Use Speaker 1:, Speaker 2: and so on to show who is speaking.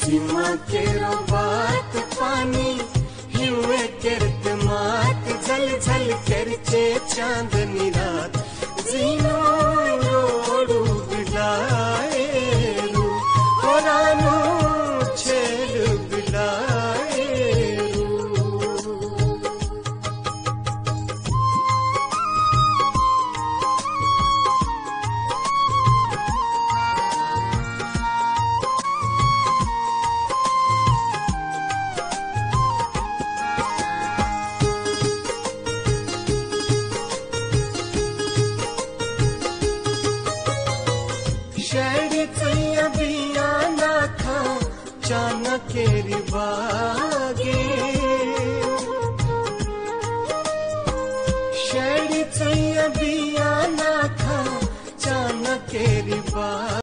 Speaker 1: सीमा के रो बात पानी हिवे किरत मात झल झल करचे चांदनी रात जीनो रोडू बिलाएरू होरानू छेल बिलाएरू। शहर चैया बिया ना था चाना केरी बागे शहर चैया बिया ना था चाना केरी बागे।